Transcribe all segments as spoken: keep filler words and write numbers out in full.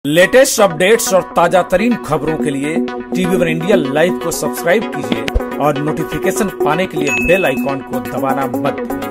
Latest updates और ताजा तरीन खबरों के लिए टीवी वन इंडिया लाइव को सब्सक्राइब कीजिए और नोटिफिकेशन पाने के लिए बेल आइकॉन को दबाना मत भूलिए।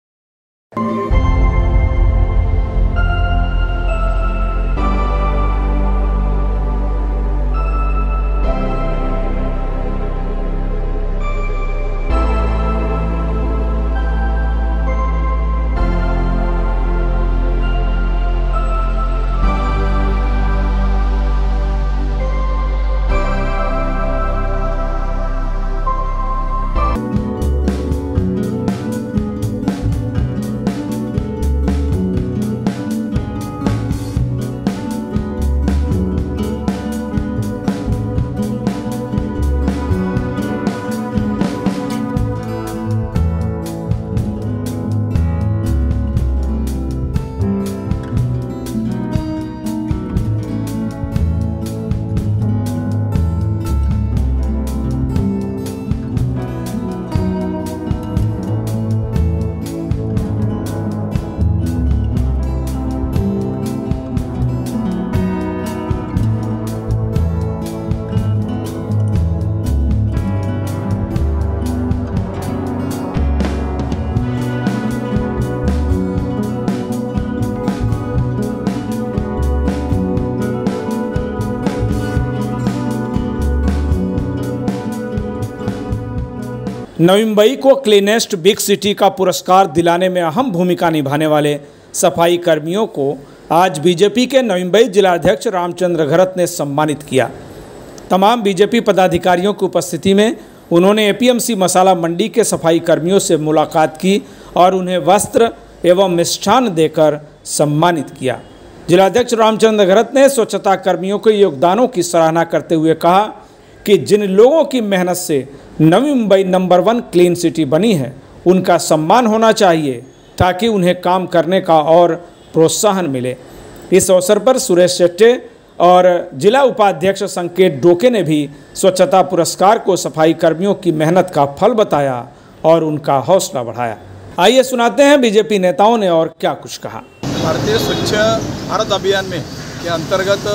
नवी मुंबई को क्लीनेस्ट बिग सिटी का पुरस्कार दिलाने में अहम भूमिका निभाने वाले सफाई कर्मियों को आज बीजेपी के नवी मुंबई जिलाध्यक्ष रामचंद्र घरत ने सम्मानित किया। तमाम बीजेपी पदाधिकारियों की उपस्थिति में उन्होंने एपीएमसी मसाला मंडी के सफाई कर्मियों से मुलाकात की और उन्हें वस्त्र एवं मिष्ठान देकर सम्मानित किया। जिलाध्यक्ष रामचंद्र घरत ने स्वच्छता कर्मियों के योगदानों की सराहना करते हुए कहा कि जिन लोगों की मेहनत से Navi Mumbai number one clean city बनी है, उनका सम्मान होना चाहिए ताकि उन्हें काम करने का और प्रोत्साहन मिले। इस अवसर पर सुरेश शेट्टे और जिला उपाध्यक्ष संकेत डोके ने भी स्वच्छता पुरस्कार को सफाई कर्मियों की मेहनत का फल बताया और उनका हौसला बढ़ाया। आइए सुनाते हैं बीजेपी नेताओं ने और क्या कुछ कहा। भारतीय स्वच्छ भारत अभियान में के अंतर्गत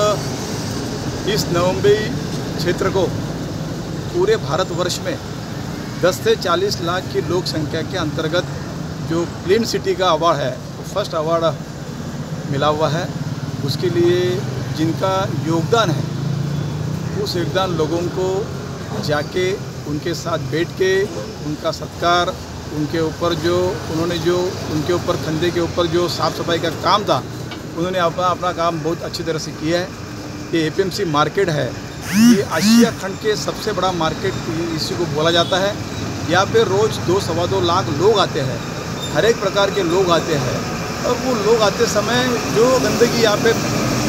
इस नवी मुंबई क्षेत्र को पूरे भारतवर्ष में दस से चालीस लाख की लोक संख्या के अंतर्गत जो क्लीन सिटी का अवार्ड है, वो फर्स्ट अवार्ड मिला हुआ है। उसके लिए जिनका योगदान है, उस योगदान लोगों को जाके उनके साथ बैठ के उनका सत्कार, उनके ऊपर जो उन्होंने जो उनके ऊपर कंधे के ऊपर जो साफ़ सफाई का काम था, उन्होंने अपना अपना काम बहुत अच्छी तरह से किया है। ये एपीएमसी मार्केट है, ये एशिया खंड के सबसे बड़ा मार्केट इसी को बोला जाता है। यहाँ पे रोज़ दो सवा दो लाख लोग आते हैं, हर एक प्रकार के लोग आते हैं और वो लोग आते समय जो गंदगी यहाँ पे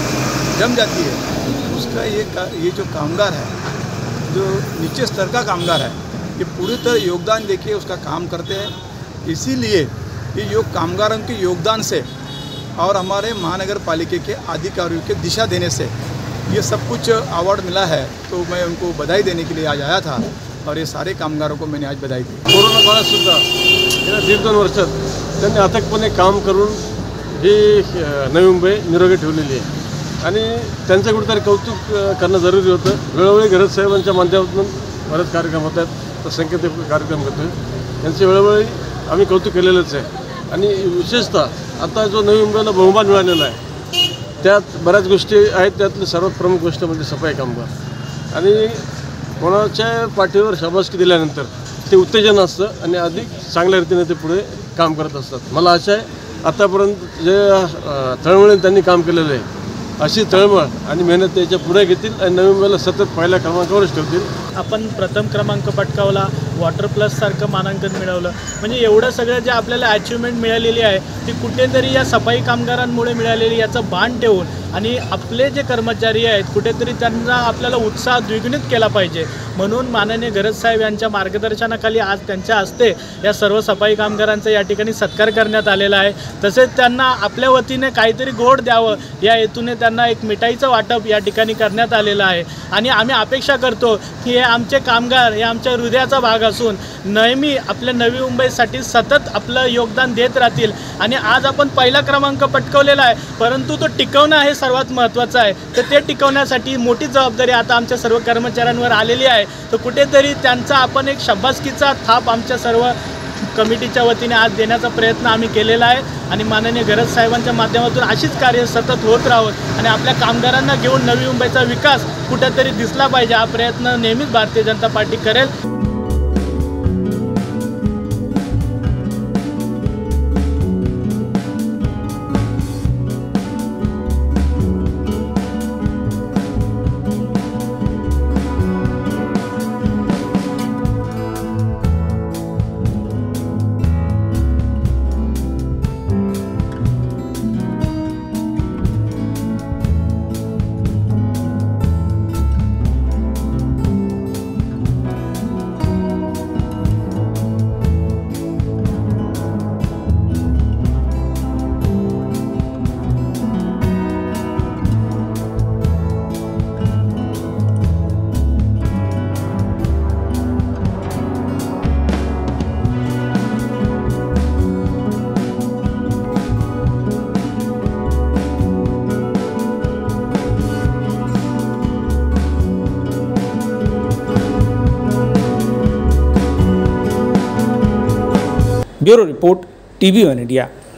जम जाती है, उसका ये ये जो कामगार है, जो नीचे स्तर का कामगार है, ये पूरी तरह योगदान देके उसका काम करते हैं। इसीलिए ये योग कामगारों के योगदान से और हमारे महानगर पालिका के अधिकारियों के दिशा देने से ये सब कुछ अवार्ड मिला है। तो मैं उनको बधाई देने के लिए आज आया था और ये सारे कामगारों को मैंने आज बधाई दी। कोरोना काळातसुद्धा गेल्या दीड दोन वर्षात त्यांनी अथकपणे काम करून ही नवी मुंबई निरोगी ठेवलेली आहे आणि त्यांचं कुठेतरी कौतुक करणं जरुरी होतं। वेळोवेळी घरत साहेबांच्या माध्यमातून बरेच कार्यक्रम होत आहेत, तर संकेत कार्यक्रम करतो आहे, त्यांचे वेळोवेळी आम्ही कौतुक केलेलंच आहे। आणि विशेषतः आता जो नवी मुंबईला बहुमान मिळालेला आहे, त्यात बऱ्याच गोष्टी आहेत। त्यातली सर्वात प्रमुख गोष्ट म्हणजे सफाई कामगार आणि कोणाच्या पाठीवर शाबासकी दिल्यानंतर ते उत्तेजन असतं आणि अधिक चांगल्या रीतीने ते पुढे काम करत असतात। मला आशा आहे आतापर्यंत जे तळमळीने त्यांनी काम केलेलं आहे, अशी तळमळ आणि मेहनत त्याच्या पुढे घेतील आणि नवी मुंबईला सतत पहिल्या क्रमांकावरच ठेवतील। आपण प्रथम क्रमांक पटकावला, वॉटर प्लस सारखं मानांकन मिळवलं, म्हणजे एवढं सगळं जे आपल्याला अचिव्हमेंट मिळालेली आहे ती कुठेतरी या सफाई कामगारांमुळे मिळालेली, याचं भान ठेवून आणि आपले जे कर्मचारी आहेत कुठेतरी त्यांना आपल्याला उत्साह द्विगुणित केला पाहिजे। म्हणून माननीय घरत साहेब यांच्या मार्गदर्शनाखाली आज त्यांच्या हस्ते या सर्व सफाई कामगारांचा या ठिकाणी सत्कार करण्यात आलेला आहे। तसेच त्यांना आपल्या वतीने काहीतरी गोड द्यावं या हेतूने त्यांना एक मिठाईचं वाटप या ठिकाणी करण्यात आलेलं आहे आणि आम्ही अपेक्षा करतो की हे आमचे कामगार हे आमच्या हृदयाचा भाग असून नेहमी आपल्या नवी मुंबईसाठी सतत आपलं योगदान देत राहतील आणि आज आपण पहिला क्रमांक पटकावलेला आहे, परंतु तो टिकवणं हे सर्वात महत्त्वाचं आहे. तर ते टिकवण्यासाठी मोठी जबाबदारी आता आमच्या सर्व कर्मचाऱ्यांवर आलेली आहे. तर कुठेतरी त्यांचा आपण एक शाबासकीचा थाप आमच्या सर्व कमिटीच्या वतीने आज देण्याचा प्रयत्न आम्ही केलेला आहे आणि माननीय घरत साहेबांच्या माध्यमातून अशीच कार्य सतत होत राहोत आणि आपल्या कामगारांना घेऊन नवी मुंबईचा विकास कुठेतरी दिसला पाहिजे हा प्रयत्न नेहमीच भारतीय Janata Party Kerala. Bureau report, TV one India.